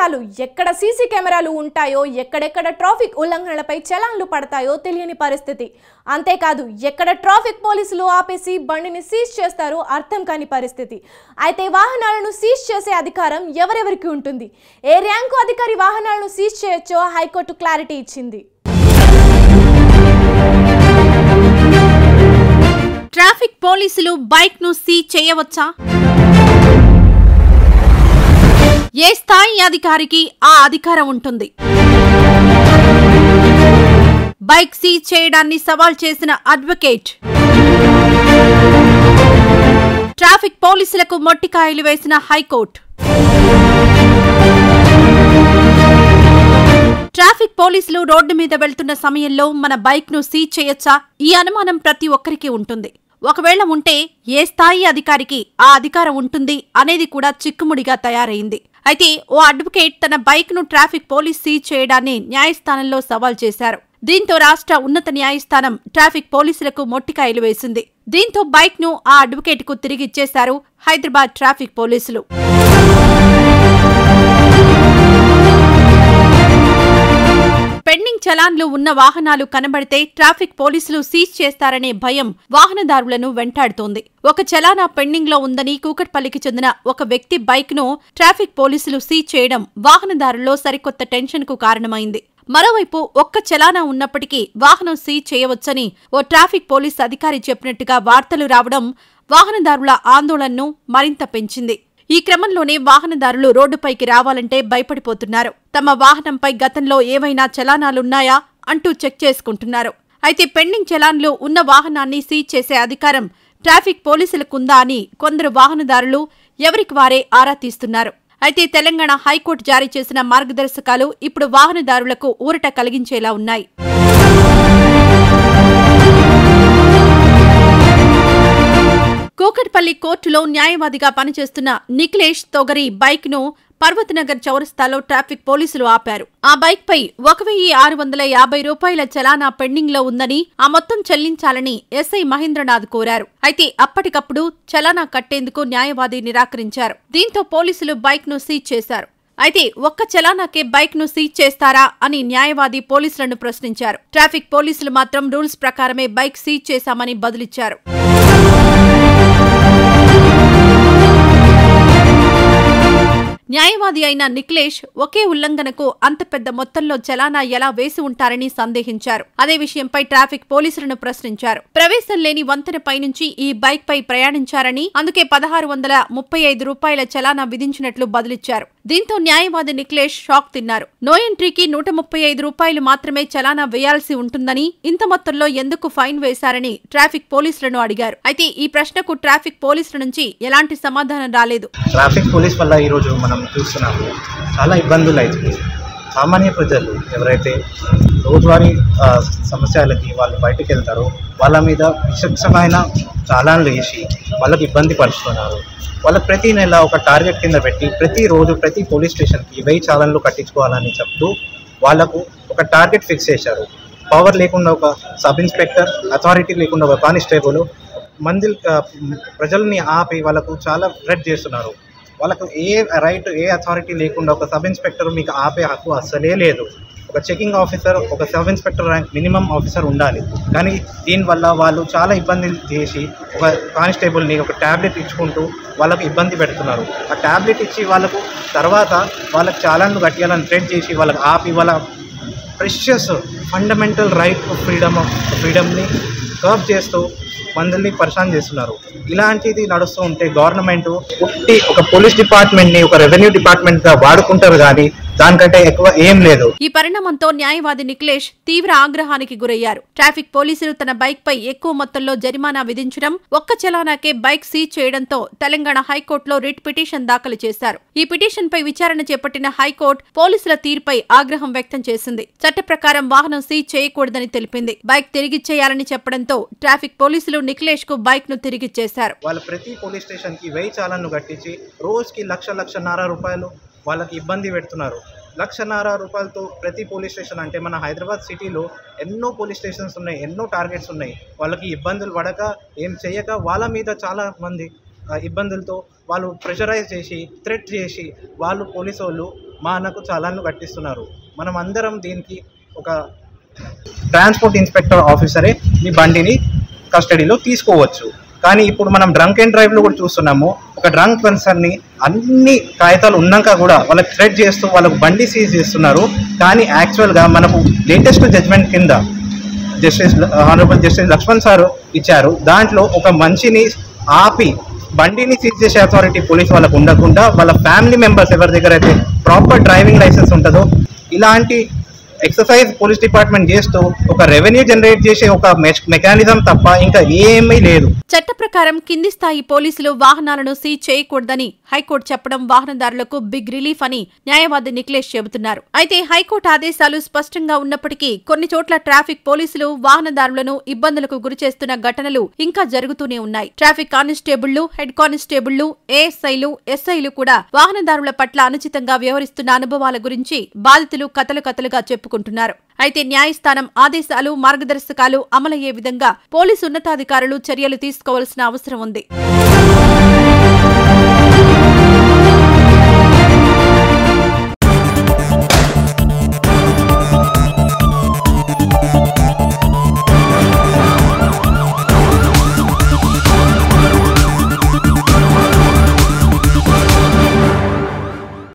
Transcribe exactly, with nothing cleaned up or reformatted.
చాలు ఎక్కడ సీసీ కెమెరాలు ఉంటాయో ఎక్కడెక్కడ ట్రాఫిక్ ఉల్లంఘనలపై చలాన్లు పడతాయో తెలియని పరిస్థితి. అంతేకాదు ఎక్కడ ట్రాఫిక్ పోలీసులు ఆపేసి బండిని సీజ్ చేస్తారో అర్థం కాని పరిస్థితి. అయితే వాహనాలను సీజ్ చేసే అధికారం ఎవరెవరికి ఉంటుంది? ఏ ర్యాంకు అధికారి వాహనాలను సీజ్ చేయొచ్చో హైకోర్టు క్లారిటీ ఇచ్చింది. ట్రాఫిక్ పోలీసులు బైక్ ను సీజ్ చేయవచ్చా? ఏ స్థాయి అధికారికి ఆ అధికారం ఉంటుంది? బైక్ సీజ్ చేయడాన్ని సవాల్ చేసిన అడ్వకేట్, ట్రాఫిక్ పోలీసులకు మొట్టికాయలు వేసిన హైకోర్టు. ట్రాఫిక్ పోలీసులు రోడ్డు మీద వెళ్తున్న సమయంలో మన బైక్ ను సీజ్ చేయొచ్చా? ఈ అనుమానం ప్రతి ఒక్కరికి ఉంటుంది. ఒకవేళ ఉంటే ఏ స్థాయి అధికారికి ఆ అధికారం ఉంటుంది అనేది కూడా చిక్కుముడిగా తయారైంది. అయితే ఓ అడ్వకేట్ తన బైక్ ను ట్రాఫిక్ పోలీస్ సీజ్ చేయడాన్ని న్యాయస్థానంలో సవాల్ చేశారు. దీంతో రాష్ట్ర ఉన్నత న్యాయస్థానం ట్రాఫిక్ పోలీసులకు మొట్టికాయలు వేసింది. దీంతో బైక్ ను ఆ అడ్వకేట్ కు తిరిగిచ్చేశారు హైదరాబాద్ ట్రాఫిక్ పోలీసులు. పెండింగ్ చలాన్లు ఉన్న వాహనాలు కనబడితే ట్రాఫిక్ పోలీసులు సీజ్ చేస్తారనే భయం వాహనదారులను వెంటాడుతోంది. ఒక చలానా పెండింగ్ లో ఉందని కూకట్పల్లికి చెందిన ఒక వ్యక్తి బైక్ ను ట్రాఫిక్ పోలీసులు సీజ్ చేయడం వాహనదారుల్లో సరికొత్త టెన్షన్ కు కారణమైంది. మరోవైపు ఒక్క చలానా ఉన్నప్పటికీ వాహనం సీజ్ చేయవచ్చని ఓ ట్రాఫిక్ పోలీస్ అధికారి చెప్పినట్టుగా వార్తలు రావడం వాహనదారుల ఆందోళనను మరింత పెంచింది. ఈ క్రమంలోనే వాహనదారులు రోడ్డుపైకి రావాలంటే భయపడిపోతున్నారు. తమ వాహనంపై గతంలో ఏవైనా చలానాలున్నాయా అంటూ చెక్ చేసుకుంటున్నారు. అయితే పెండింగ్ చలాన్లు ఉన్న వాహనాన్ని సీజ్ చేసే అధికారం ట్రాఫిక్ పోలీసులకుందా అని కొందరు వాహనదారులు ఎవరికి వారే ఆరా తీస్తున్నారు. అయితే తెలంగాణ హైకోర్టు జారీ చేసిన మార్గదర్శకాలు ఇప్పుడు వాహనదారులకు ఊరట కలిగించేలా ఉన్నాయి. కూకట్పల్లి కోర్టులో న్యాయవాదిగా పనిచేస్తున్న నిఖిలేష్ తొగరి బైక్ ను పర్వతనగర్ చౌరస్తాలో ట్రాఫిక్ పోలీసులు ఆపారు. ఆ బైక్ పై ఒక వెయ్యి ఆరు వందల యాభై రూపాయల చలానా పెండింగ్ లో ఉందని, ఆ మొత్తం చెల్లించాలని ఎస్ఐ మహేంద్రనాథ్ కోరారు. అయితే అప్పటికప్పుడు చలానా కట్టేందుకు న్యాయవాది నిరాకరించారు. దీంతో పోలీసులు బైక్ ను సీజ్ చేశారు. అయితే ఒక్క చలానాకే బైక్ ను సీజ్ చేస్తారా అని న్యాయవాది పోలీసులను ప్రశ్నించారు. ట్రాఫిక్ పోలీసులు మాత్రం రూల్స్ ప్రకారమే బైక్ సీజ్ చేశామని బదులిచ్చారు. న్యాయవాది అయిన నిఖిలేష్ ఒకే ఉల్లంఘనకు అంత పెద్ద మొత్తంలో చలానా ఎలా వేసి ఉంటారని సందేహించారు. అదే విషయంపై ట్రాఫిక్ పోలీసులను ప్రశ్నించారు. ప్రవేశం లేని వంతెనపై నుంచి ఈ బైక్ పై ప్రయాణించారని, అందుకే పదహారు వందల ముప్పై ఐదు రూపాయల చలానా విధించినట్లు బదులిచ్చారు. దీంతో న్యాయవాది నిఖిలేష్ షాక్ తిన్నారు. నో ఎంట్రీకి నూట ముప్పై ఐదు రూపాయలు మాత్రమే చలానా వేయాల్సి ఉంటుందని, ఇంత మొత్తంలో ఎందుకు ఫైన్ వేశారని ట్రాఫిక్ పోలీసులను అడిగారు. అయితే ఈ ప్రశ్నకు ట్రాఫిక్ పోలీసుల నుంచి ఎలాంటి సమాధానం రాలేదు. ట్రాఫిక్ పోలీస్ వల్ల ఈ రోజు మనం చూస్తున్నాము చాలా ఇబ్బందులు అవుతుంది. సామాన్య ప్రజలు ఎవరైతే రోజువారీ సమస్యలకి వాళ్ళు బయటకు వెళ్తారో వాళ్ళ మీద విచక్షణమైన చాలాన్లు వేసి వాళ్ళకి ఇబ్బంది పరుస్తున్నారు. వాళ్ళకి ప్రతి నెల ఒక టార్గెట్ కింద పెట్టి ప్రతిరోజు ప్రతి పోలీస్ స్టేషన్కి వెయ్యి చాలన్లు కట్టించుకోవాలని చెప్తూ వాళ్ళకు ఒక టార్గెట్ ఫిక్స్ చేశారు. పవర్ లేకుండా ఒక సబ్ ఇన్స్పెక్టర్, అథారిటీ లేకుండా ఒక కానిస్టేబుల్ మంది ప్రజల్ని ఆపి వాళ్ళకు చాలా థ్రెట్ చేస్తున్నారు. వాళ్ళకు ఏ రైట్, ఏ అథారిటీ లేకుండా ఒక సబ్ ఇన్స్పెక్టర్ మీకు ఆపే హక్కు అస్సలే లేదు. ఒక చెకింగ్ ఆఫీసర్, ఒక sub inspector rank minimum officer ఉండాలి. కానీ దీనివల్ల వాళ్ళు చాలా ఇబ్బందులు చేసి ఒక కానిస్టేబుల్ని ఒక ట్యాబ్లెట్ ఇచ్చుకుంటూ వాళ్ళకు ఇబ్బంది పెడుతున్నారు. ఆ ట్యాబ్లెట్ ఇచ్చి వాళ్ళకు తర్వాత వాళ్ళకు చాలాను కట్టాలని థ్రెట్ చేసి వాళ్ళకి ఆపి వాళ్ళ precious fundamental right to freedom ఫ్రీడమ్ని కర్బ్ చేస్తూ మందిని పరిశాన్ చేస్తున్నారు. ఇలాంటిది నడుస్తూ ఉంటే గవర్నమెంట్ పుట్టి ఒక పోలీస్ డిపార్ట్మెంట్ ని ఒక రెవెన్యూ డిపార్ట్మెంట్ గా వాడుకుంటారు కానీ దానికంటే ఎక్కువ ఏం లేదు. ఈ పరిణామంతో న్యాయవాది నిఖిలేష్ తీవ్ర ఆగ్రహానికి గురయ్యారు. ట్రాఫిక్ పోలీసులు తన బైక్ పై ఎక్కువ మొత్తంలో జరిమానా విధించడం, ఒక్క చలానాకే బైక్ సీజ్ చేయడంతో తెలంగాణ హైకోర్టులో రిట్ పిటిషన్ దాఖలు చేశారు. ఈ పిటిషన్ పై విచారణ చేపట్టిన హైకోర్టు పోలీసుల తీరుపై ఆగ్రహం వ్యక్తం చేసింది. చట్ట ప్రకారం వాహనం సీజ్ చేయకూడదని తెలిపింది. బైక్ తిరిగిచ్చేయాలని చెప్పడంతో ట్రాఫిక్ పోలీసులు నిఖిలేష్ కు బైక్ ను తిరిగిచ్చేశారు. వాళ్ళు ప్రతి పోలీస్ స్టేషన్ కి వెయ్యి చాలన్ను కట్టించి రోజుకి లక్ష లక్షన్నర రూపాయలు వాళ్ళకి ఇబ్బంది పెడుతున్నారు. లక్షన్నర రూపాయలతో ప్రతి పోలీస్ స్టేషన్ అంటే మన హైదరాబాద్ సిటీలో ఎన్నో పోలీస్ స్టేషన్స్ ఉన్నాయి, ఎన్నో టార్గెట్స్ ఉన్నాయి. వాళ్ళకి ఇబ్బందులు పడక ఏం చేయక వాళ్ళ మీద చాలా మంది ఇబ్బందులతో వాళ్ళు ప్రెషరైజ్ చేసి థ్రెట్ చేసి వాళ్ళు పోలీసు వాళ్ళు మా అన్నకు చలాన్లు కట్టిస్తున్నారు. మనం అందరం దీనికి ఒక ట్రాన్స్పోర్ట్ ఇన్స్పెక్టర్ ఆఫీసరే మీ బండిని కస్టడీలో తీసుకోవచ్చు. కానీ ఇప్పుడు మనం డ్రంక్ అండ్ డ్రైవ్లో కూడా చూస్తున్నాము. ఒక డ్రంక్ పర్సన్ని అన్ని కాగితాలు ఉన్నాక కూడా వాళ్ళకి థ్రెట్ చేస్తూ వాళ్ళకు బండి సీజ్ చేస్తున్నారు. కానీ యాక్చువల్గా మనకు లేటెస్ట్ జడ్జ్మెంట్ కింద justice honourable justice Laxman sir ఇచ్చారు. దాంట్లో ఒక మనిషిని ఆపి బండిని సీజ్ చేసే అథారిటీ పోలీస్ వాళ్ళకు ఉండకుండా వాళ్ళ ఫ్యామిలీ మెంబర్స్ ఎవరి దగ్గర అయితే ప్రాపర్ డ్రైవింగ్ లైసెన్స్ ఉంటుందో ఇలాంటి ఎక్సర్సైజ్ పోలీస్ డిపార్ట్మెంట్ చేస్తూ ఒక రెవెన్యూ జనరేట్ చేసే ఒక మెకానిజం తప్ప ఇంకా ఏమీ లేదు. చట్ట ప్రకారం కింది స్థాయి పోలీసులు వాహనాలను సీజ్ చేయకూడదని హైకోర్టు చెప్పడం వాహనదారులకు బిగ్ రిలీఫ్ అని న్యాయవాది నిఖిలేష్ చెబుతున్నారు. అయితే హైకోర్టు ఆదేశాలు స్పష్టంగా ఉన్నప్పటికీ కొన్ని చోట్ల ట్రాఫిక్ పోలీసులు వాహనదారులను ఇబ్బందులకు గురిచేస్తున్న ఘటనలు ఇంకా జరుగుతూనే ఉన్నాయి. ట్రాఫిక్ కానిస్టేబుళ్లు, హెడ్ కానిస్టేబుళ్లు, ఏఎస్ఐలు, ఎస్ఐలు కూడా వాహనదారుల పట్ల అనుచితంగా వ్యవహరిస్తున్న అనుభవాల గురించి బాధితులు కథలు కథలుగా చెప్పుకుంటున్నారు. అయితే న్యాయస్థానం ఆదేశాలు, మార్గదర్శకాలు అమలయ్యే విధంగా పోలీసు ఉన్నతాధికారులు చర్యలు తీసుకోవాల్సిన అవసరం ఉంది.